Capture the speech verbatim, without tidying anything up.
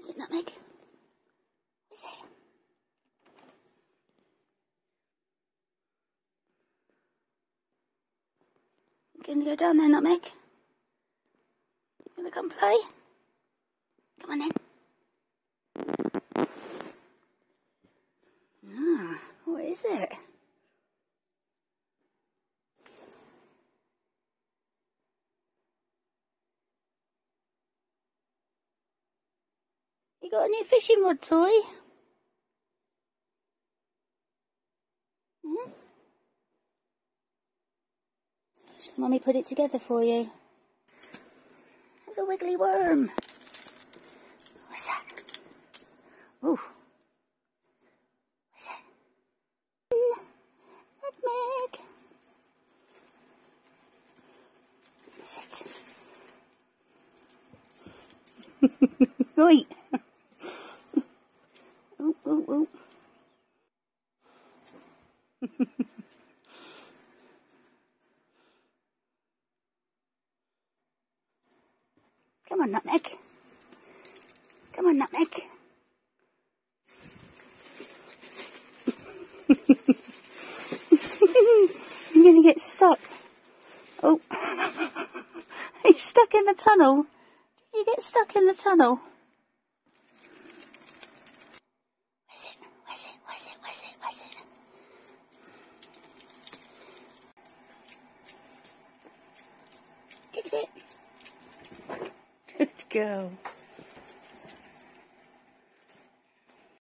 Is it Nutmeg? Is it? You gonna go down there, Nutmeg? You gonna come play? Come on then. Ah, what is it? You got a new fishing rod toy? Hmm? Should Mummy put it together for you? There's a wiggly worm. What's that? Ooh. What's that? Nutmeg. Sit. Oi. Ooh, ooh, ooh. Come on, Nutmeg. Come on, Nutmeg. I'm going to get stuck. Oh, he's stuck in the tunnel. Did you get stuck in the tunnel? Where's it? Where's it? Where's it? Where's it? Where's it? Get it. Good girl.